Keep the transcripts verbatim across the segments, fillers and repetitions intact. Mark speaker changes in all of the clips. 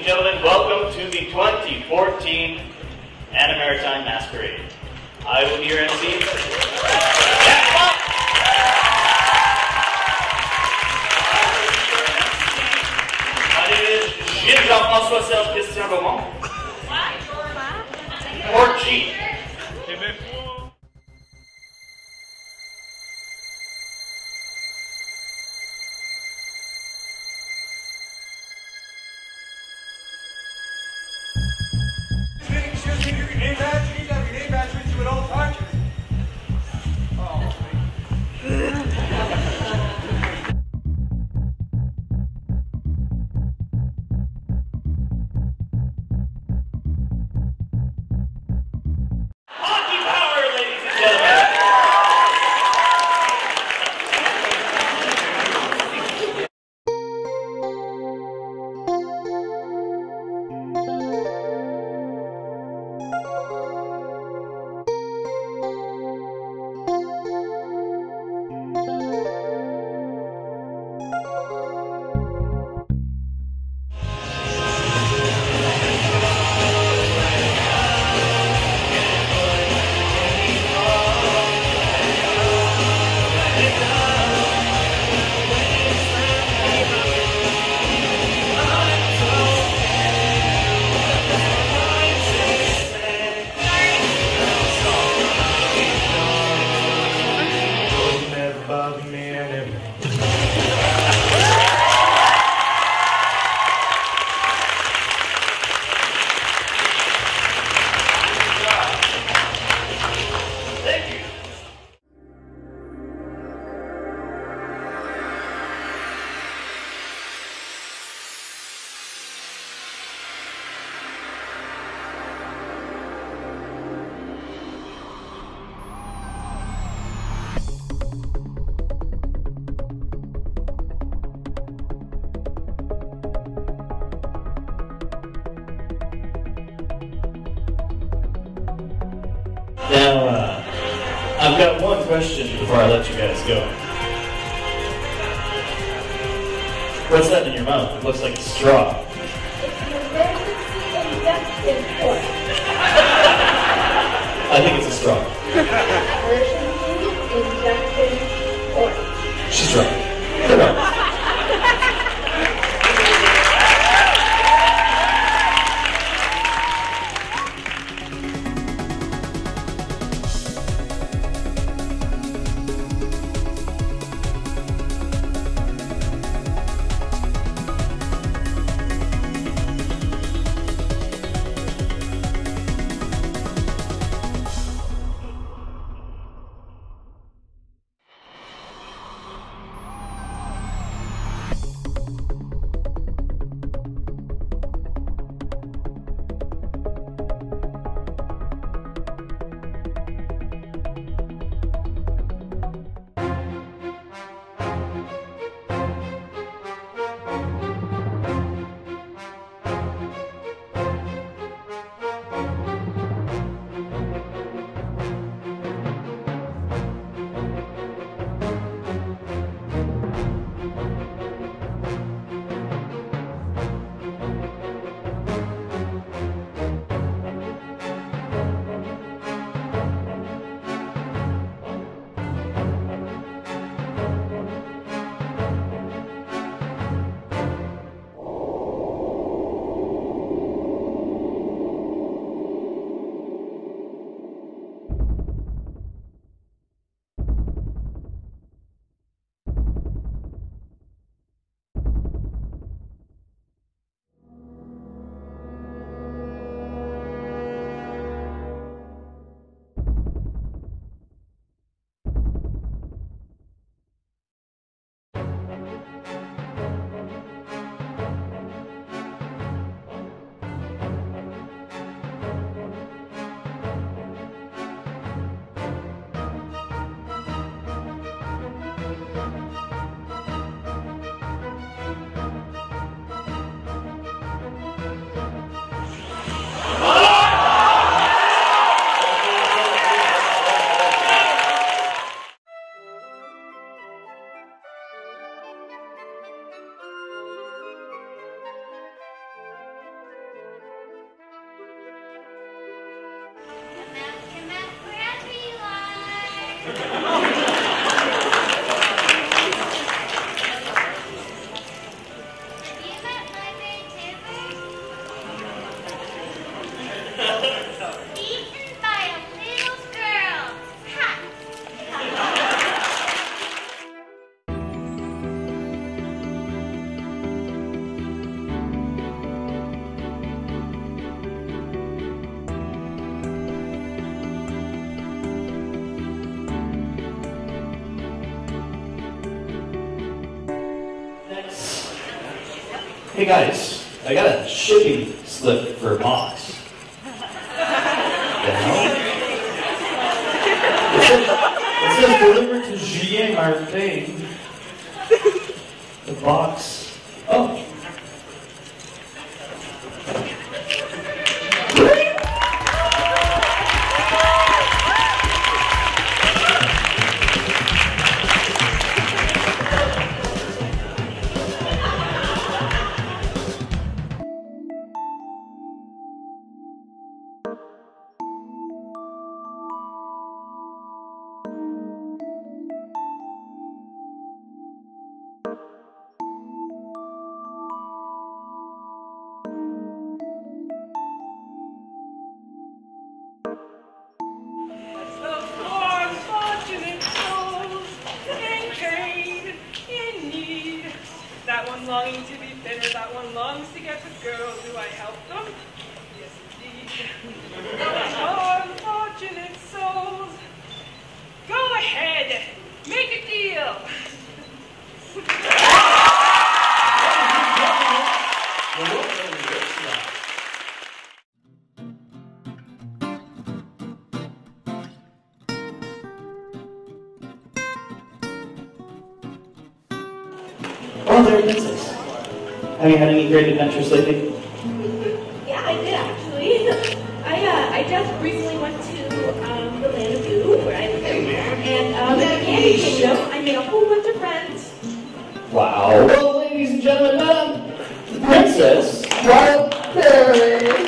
Speaker 1: and gentlemen, welcome to the twenty fourteen Animaritime Masquerade. I will be your M C. My name is Jean-François Christian Beaumont. Or G. Now, uh, I've got one question before I let you guys go. What's that in your mouth? It looks like a straw. I think it's a straw. She's right. Good enough. Hey guys, I got a shipping slip for a box. The hell? It says, it says delivered to Julien Martin. The box. Oh.
Speaker 2: That one longing to be better, that one longs to get the girl. Do I help them? Yes, indeed. Oh, unfortunate souls. Go ahead, make a deal.
Speaker 1: Oh, there it is. Have you had any great adventures lately?
Speaker 3: Yeah, I did actually. I uh, I just recently went to um, the land of Goo, where I live, and um, in the Candy Kingdom, I made a whole bunch of friends.
Speaker 1: Wow. Well, ladies and gentlemen, um, the Princess Wildberry.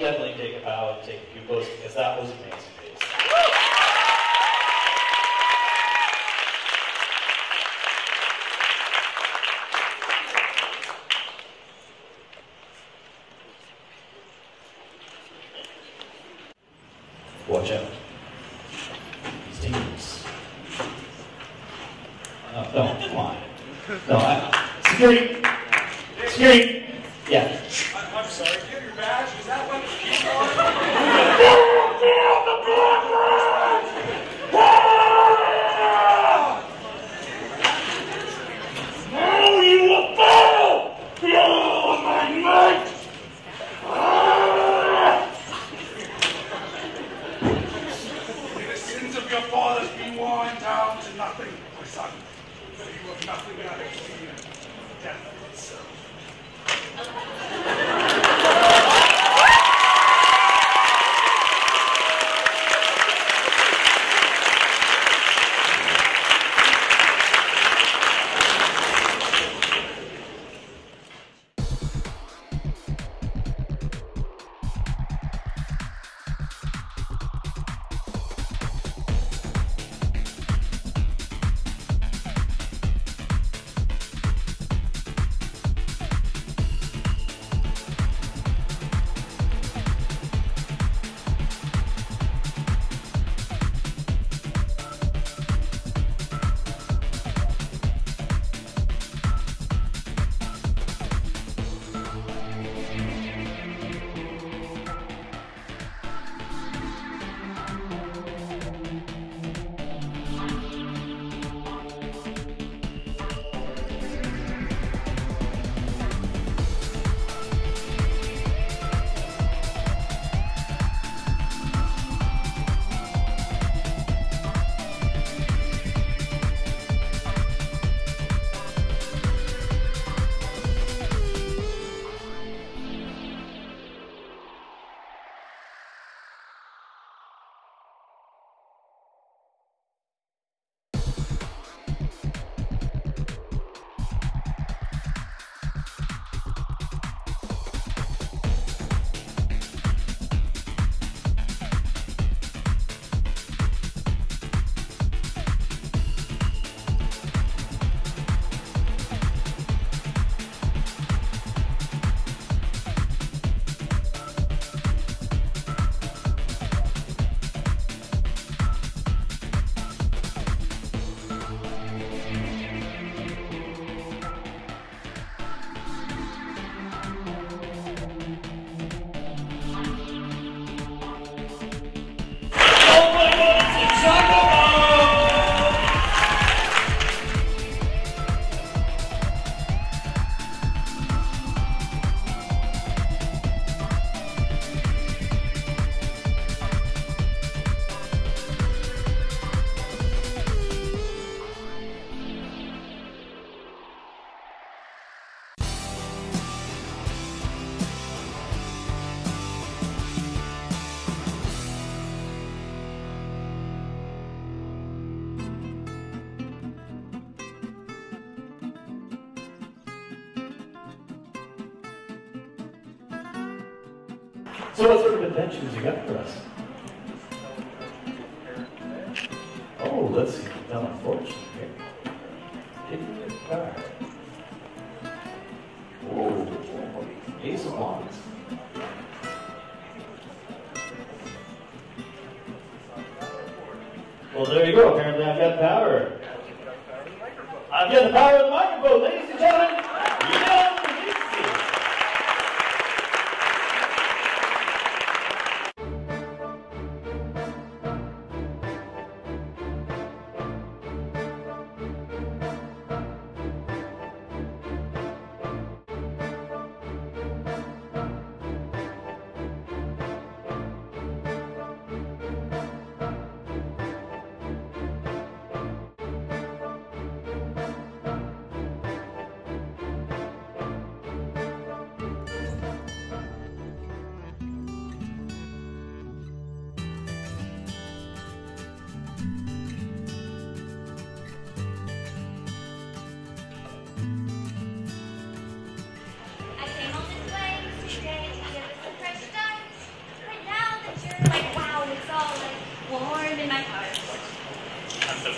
Speaker 1: definitely take a bow and take a few votes because that was amazing. Watch out. It's dangerous. Uh, no, come on. No, I, security. Security. Yeah.
Speaker 4: I, I'm sorry. Do you have your badge? Is that what keeps
Speaker 5: Oh, you a fool! You my mate!
Speaker 4: The sins of your fathers be worn down to nothing, my son. For you have nothing but sin and death itself.
Speaker 1: So what sort of adventures you got for us? Oh, let's see. Tell my fortune here. Hidden in the card. Oh, Ace of Wands. Well, there you go. Apparently I've got power. I've got the power of the microphone, ladies and gentlemen. Yeah.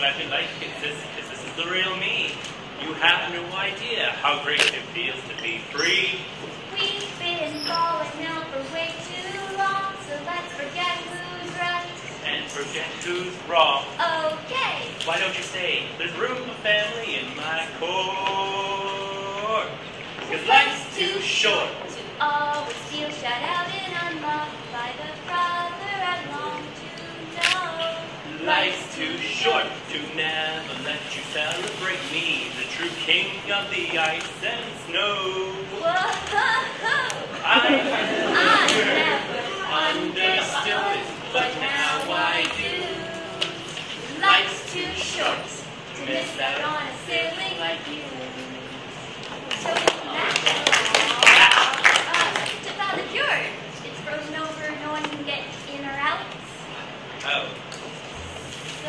Speaker 6: glad you like it, sis, because this is the real me. You have no idea how great it feels to be free.
Speaker 7: We've been falling now for way too long, so let's forget who's right
Speaker 6: And forget who's wrong.
Speaker 7: Okay.
Speaker 6: Why don't you say, there's room for family in my court? Because life's too short
Speaker 7: to always feel shut out and unloved by the brother I long to know.
Speaker 6: Life's too short to never let you celebrate me, the true king of the ice and snow.
Speaker 7: Whoa,
Speaker 6: I
Speaker 7: I never
Speaker 6: understood, but now I do.
Speaker 7: Life's too short to miss out on a sibling like you. So that's uh, to thaw the cure. It's frozen over, no one can get in or out.
Speaker 6: Oh,
Speaker 7: So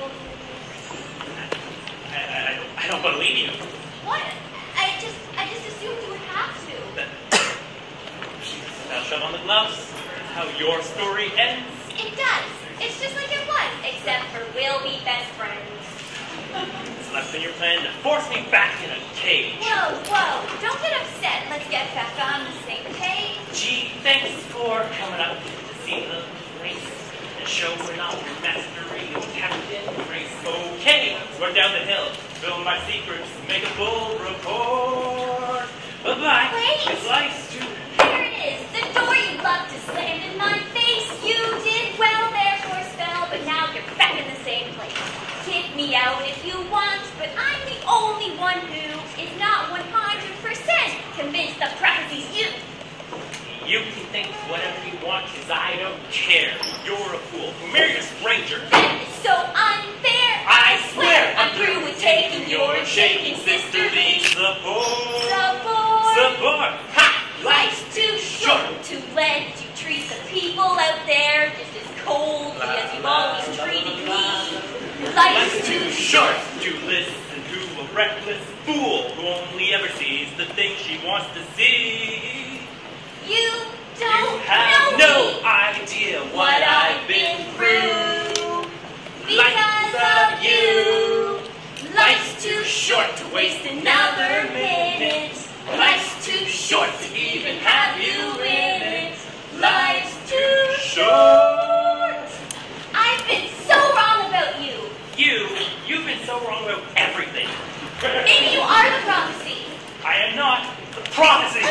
Speaker 6: I, I, I don't believe you.
Speaker 7: what? I just I just assumed you would have to.
Speaker 6: Now shove on the gloves. That's how your story ends.
Speaker 7: It does. It's just like it was, except for we'll be best friends.
Speaker 6: It's less than your plan to force me back in a cage.
Speaker 7: Whoa, whoa, don't get upset. Let's get back on the same page.
Speaker 6: Gee, thanks for coming up to see the place and show we're not Masquerade Captain Grace. Okay, we're down the hill. Spill my secrets, make a full report. Bye-bye.
Speaker 7: Wait.
Speaker 6: It's life's too...
Speaker 7: Here it is, the door you loved to slam in my face. You did well there for a spell, but now you're back in the same place. Kick me out if you want, but I'm the only one who is not one hundred percent convinced the prophecy's you.
Speaker 6: You can think whatever you want, cause I don't care. You're a fool who married a stranger.
Speaker 7: That is so unfair.
Speaker 6: I swear
Speaker 7: I'm through with taking your shaking sisterly
Speaker 6: support.
Speaker 7: support.
Speaker 6: Support. Ha!
Speaker 7: Life's too short to let you treat the people out there just as coldly as you've always treated me.
Speaker 6: Life's too short to listen to a reckless fool who only ever sees the things she wants to see.
Speaker 7: You
Speaker 6: You
Speaker 7: don't
Speaker 6: have
Speaker 7: know
Speaker 6: no
Speaker 7: me,
Speaker 6: idea
Speaker 7: what
Speaker 6: what
Speaker 7: I've been through because of you. Life's too short to waste another minute. Life's too short to even have you in it. Life's too short. I've been so wrong about you.
Speaker 6: You, you've been so wrong about everything.
Speaker 7: Maybe you are the prophecy.
Speaker 6: I am not the prophecy.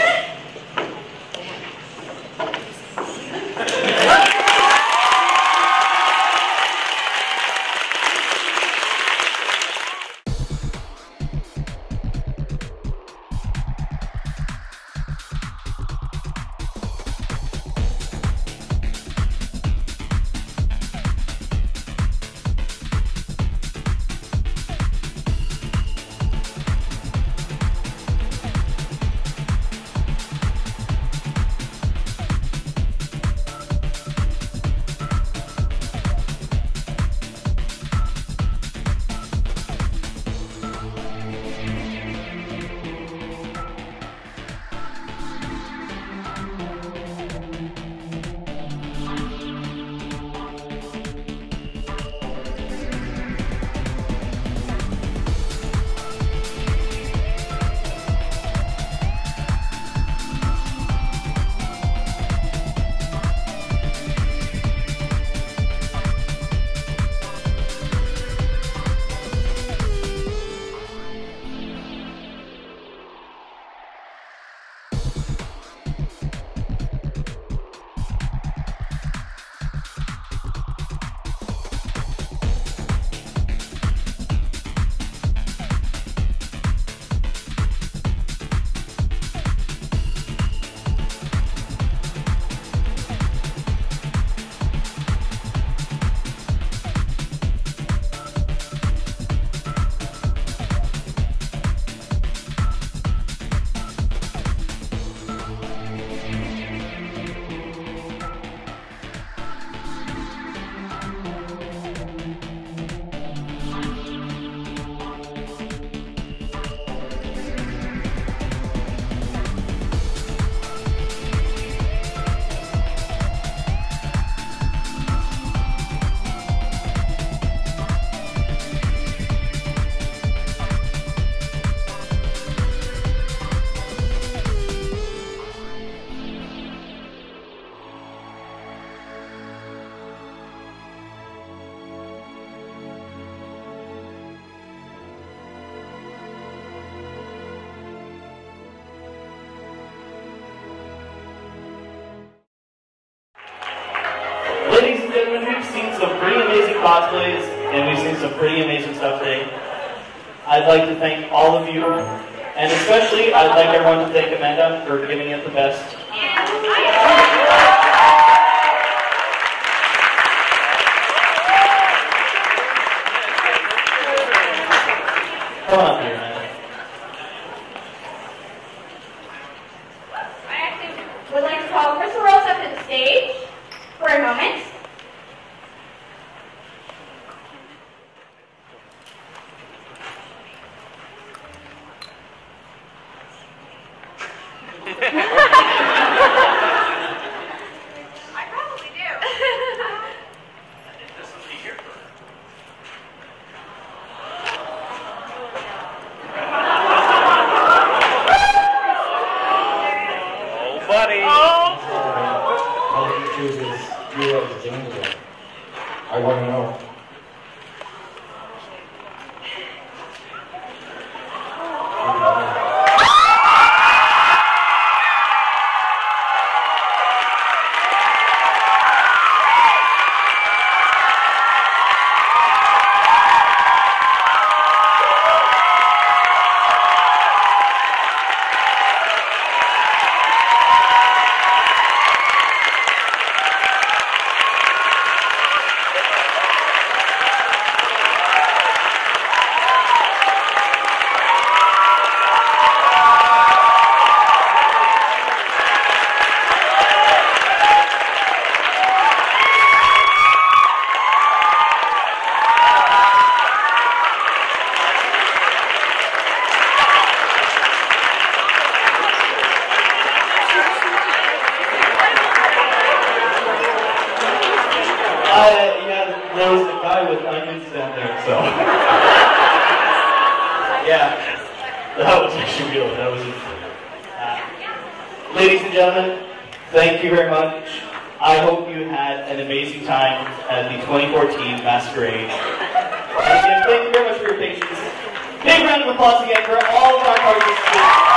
Speaker 1: cosplays, and we've seen some pretty amazing stuff today. I'd like to thank all of you, and especially I'd like everyone to thank Amanda for giving it the best. Come on up here, Amanda.
Speaker 3: I actually would like to call Crystal Rose up to the stage for a moment.
Speaker 7: I probably do.
Speaker 6: This will be here for Oh, buddy.
Speaker 8: All he chooses you as James again. I want to know.
Speaker 1: There was a guy with onions down there, so. Yeah, that was actually real. That was uh, ladies and gentlemen, thank you very much. I hope you had an amazing time at the twenty fourteen Masquerade. And again, thank you very much for your patience. Big round of applause again for all of our participants.